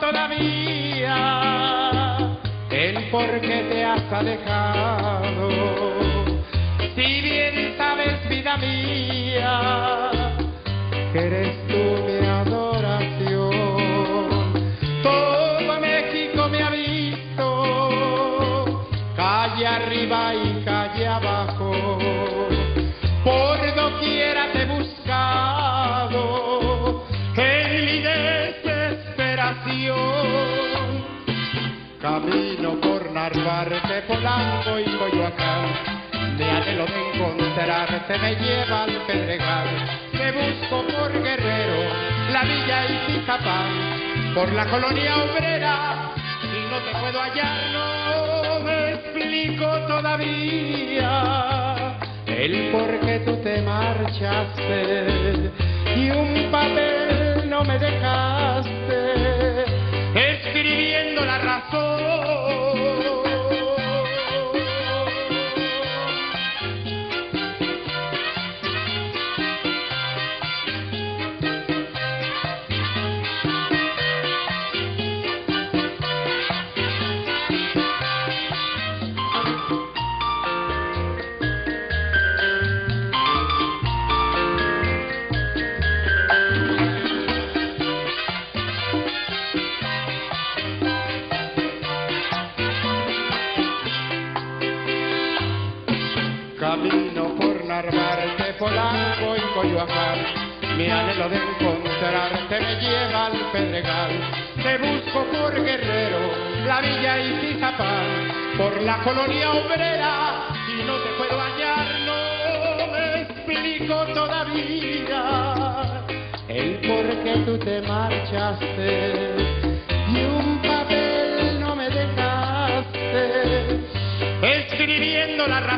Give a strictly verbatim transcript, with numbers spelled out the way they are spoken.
todavía el por qué te has alejado. Si bien sabes, vida mía, que eres tú mi adoración. Todo México me ha visto, calle arriba y calle abajo. Por doquiera te he buscado en mi desesperación. Camino por Narvarte, Polanco y Coyoacán. Me anhelo de encontrarte, me lleva al Pedregal. Te busco por Guerrero, la Villa y Tizapán, por la colonia obrera, y no te puedo hallar, no me explico todavía el por qué tú te marchaste y un papel no me dejaste escribiendo la razón. Camino por Narvarte, Polanco y Coyoacán. Mi anhelo de encontrarte me lleva al Pedregal. Te busco por Guerrero, la Villa y Tizapán, por la colonia obrera, y no te puedo hallar, no me explico todavía el por qué tú te marchaste y un papel no me dejaste escribiendo la razón.